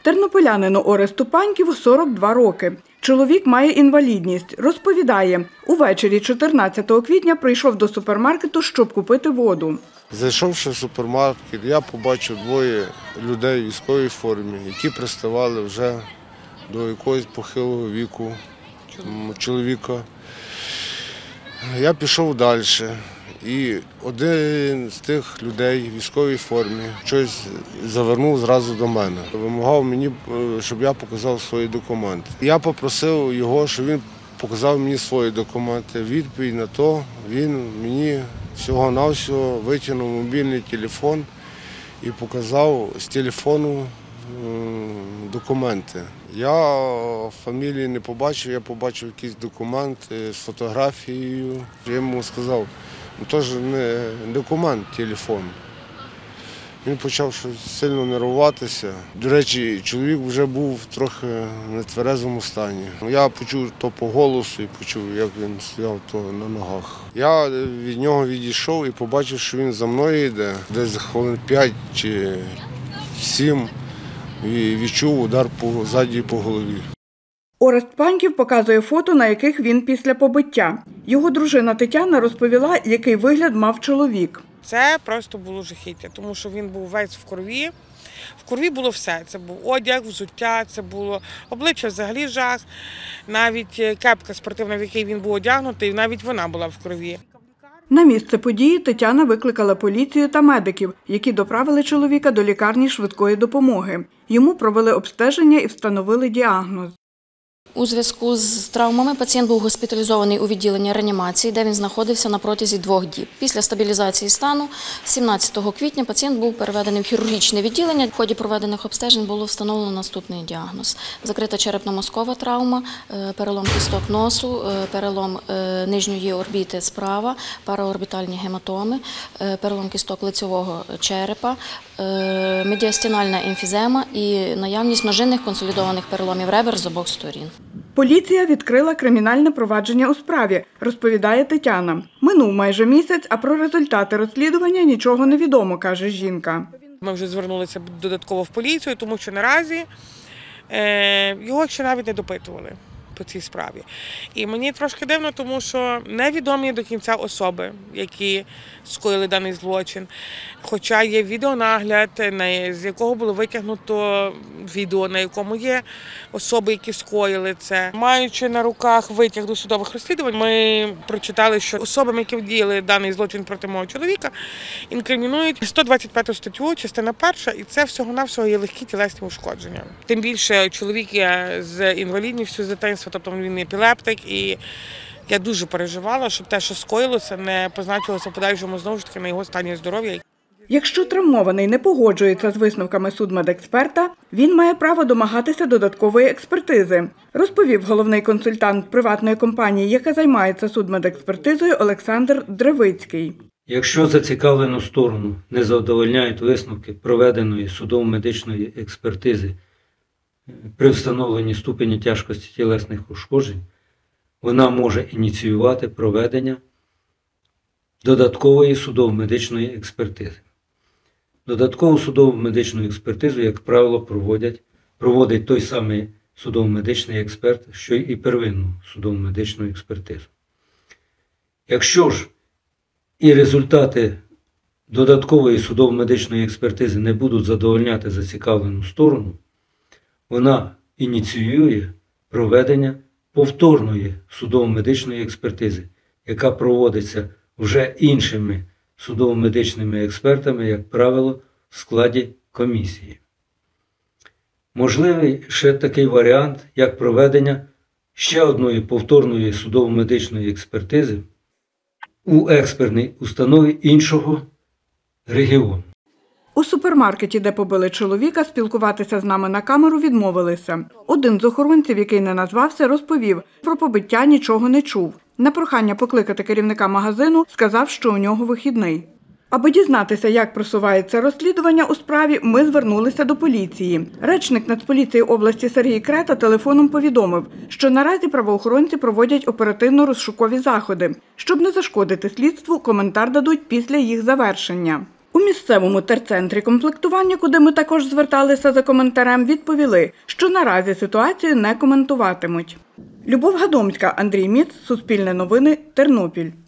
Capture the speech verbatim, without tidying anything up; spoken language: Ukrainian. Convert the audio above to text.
Тернополянину Оресту Паньківу сорок два роки. Чоловік має інвалідність. Розповідає, увечері чотирнадцятого квітня прийшов до супермаркету, щоб купити воду. Зайшовши в супермаркет, я побачив двоє людей в військовій формі, які приставали вже до якогось похилого віку чоловіка. Я пішов далі. І один з тих людей в військовій формі щось завернув зразу до мене. Вимагав мені, щоб я показав свої документи. Я попросив його, щоб він показав мені свої документи. Відповідь на то він мені всього-навсього витягнув мобільний телефон і показав з телефону документи. Я фамілії не побачив, я побачив якісь документи з фотографією. Я йому сказав, ну теж не документ, телефон. Він почав щось сильно нервуватися. До речі, чоловік вже був трохи в нетверезому стані. Я почув то по голосу і почув, як він стояв то на ногах. Я від нього відійшов і побачив, що він за мною йде. Десь за хвилин п'ять чи сім відчув удар по ззаді по голові. Орест Паньків показує фото, на яких він після побиття. Його дружина Тетяна розповіла, який вигляд мав чоловік. Це просто було жахіття, тому що він був весь в крові. В крові було все. Це був одяг, взуття, це було обличчя взагалі жах. Навіть кепка спортивна, в якій він був одягнутий, навіть вона була в крові. На місце події Тетяна викликала поліцію та медиків, які доправили чоловіка до лікарні швидкої допомоги. Йому провели обстеження і встановили діагноз. У зв'язку з травмами пацієнт був госпіталізований у відділення реанімації, де він знаходився на протязі двох діб. Після стабілізації стану сімнадцятого квітня пацієнт був переведений в хірургічне відділення. В ході проведених обстежень було встановлено наступний діагноз. Закрита черепно-мозкова травма, перелом кісток носу, перелом нижньої орбіти справа, параорбітальні гематоми, перелом кісток лицевого черепа, медіастинальна емфізема і наявність множинних консолідованих переломів ребер з обох сторін. Поліція відкрила кримінальне провадження у справі, розповідає Тетяна. Минув майже місяць, а про результати розслідування нічого не відомо, каже жінка. Ми вже звернулися додатково в поліцію, тому що наразі його ще навіть не допитували по цій справі. І мені трошки дивно, тому що невідомі до кінця особи, які скоїли даний злочин. Хоча є відеонагляд, з якого було витягнуто відео, на якому є особи, які скоїли це. Маючи на руках витяг до судових розслідувань, ми прочитали, що особам, які вдіяли даний злочин проти мого чоловіка, інкримінують сто двадцять п'яту статтю, частина перша, і це всього-навсього є легкі тілесні ушкодження. Тим більше чоловік є з інвалідністю з дитинства, тобто він епілептик, і я дуже переживала, щоб те, що скоїлося, не позначилося в подальшому знову ж таки на його стані здоров'я. Якщо травмований не погоджується з висновками судмедексперта, він має право домагатися додаткової експертизи, розповів головний консультант приватної компанії, яка займається судмедекспертизою, Олександр Древицький. Якщо зацікавлену сторону не задовольняють висновки проведеної судово-медичної експертизи при встановленні ступені тяжкості тілесних ушкоджень, вона може ініціювати проведення додаткової судово-медичної експертизи. Додаткову судово-медичну експертизу, як правило, проводять, проводить той самий судово-медичний експерт, що і первинну судово-медичну експертизу. Якщо ж і результати додаткової судово-медичної експертизи не будуть задовольняти зацікавлену сторону, вона ініціює проведення повторної судово-медичної експертизи, яка проводиться вже іншими судово-медичними експертами, як правило, в складі комісії. Можливий ще такий варіант, як проведення ще одної повторної судово-медичної експертизи у експертній установі іншого регіону. У супермаркеті, де побили чоловіка, спілкуватися з нами на камеру відмовилися. Один з охоронців, який не назвався, розповів, про побиття нічого не чув. На прохання покликати керівника магазину сказав, що у нього вихідний. Аби дізнатися, як просувається розслідування у справі, ми звернулися до поліції. Речник Нацполіції області Сергій Крета телефоном повідомив, що наразі правоохоронці проводять оперативно-розшукові заходи. Щоб не зашкодити слідству, коментар дадуть після їх завершення. У місцевому терцентрі комплектування, куди ми також зверталися за коментарем, відповіли, що наразі ситуацію не коментуватимуть. Любов Гадомська, Андрій Міц, Суспільне новини, Тернопіль.